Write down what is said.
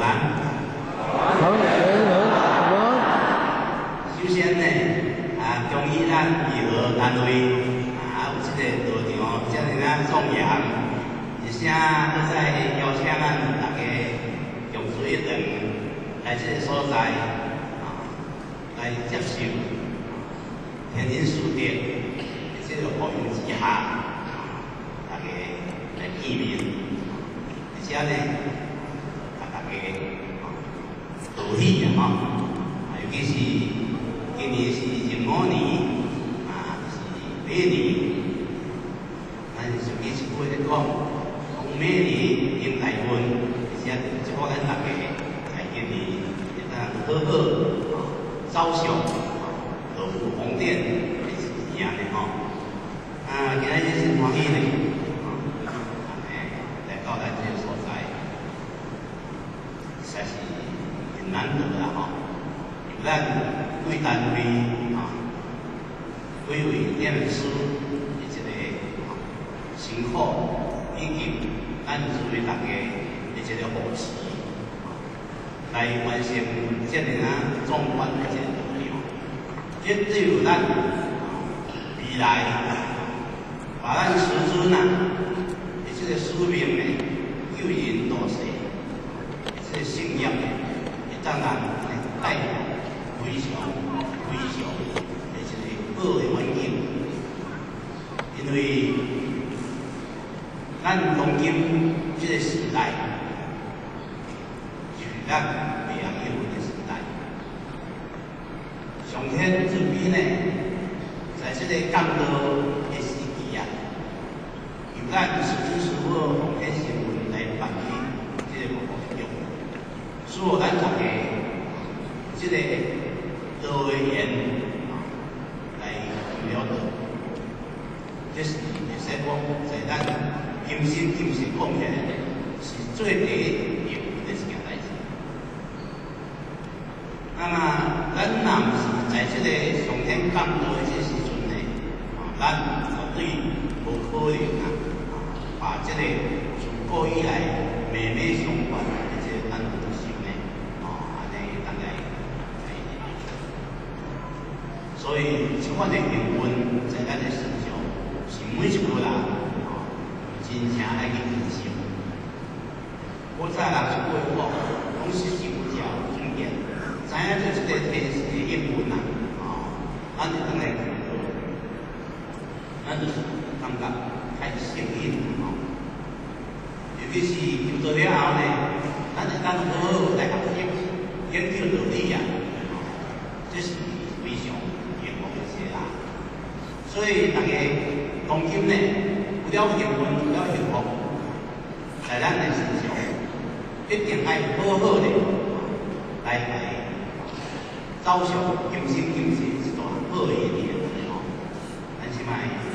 安。 好，好。 首先呢，中医咱医疗单位有这个道场，遮尔啊壮扬，而且再邀请咱大家共聚一堂，来这个所在来接受天人师德这个福音之下，大家来见面，而且呢，大家道喜啊尤其是今年是15年，是马年，咱上几次会咧讲，马年迎大运，而且祝福咱大家在今年会当好好走上道路红点的一样的吼。今仔日真欢喜咧，来到咱这个所在，实在是很难得啦吼。有咱贵单位几位点师的一个辛苦，以及咱作为大家的一个扶持，来完成这样壮观的一个内容。这只有咱未来把咱师尊的这个使命呢，救人度世，这个信仰呢，会当人带来非常的一个好的环境，因为咱当今这个时代，就是咱未晓英文的时代。上天这边呢，在这个降落的时期由咱师尊师傅奉献新闻来办理这个活动，所以咱大家这个道的言来了解，这是会使讲在咱今生今世讲起来是最第一的一件代志。那么咱若是在这个上天降落的这时阵呢，咱绝对无可能把这个自古以来脉脉相传的这个咱本身呢，安尼当来。所以，这款的缘分在咱的身上，是每一个人真正爱去珍惜。我早人是过讲，讲是有条经验，知影这个天时的应运咱就当来看到，咱就是感觉太幸运了尤其是入到了后呢，咱会当好好来学习，研究道理这是非常。所以大家当今呢，有了缘分，有了幸福，在咱的身上，一定爱好好的来走上今生今世一段好的一年咱即摆。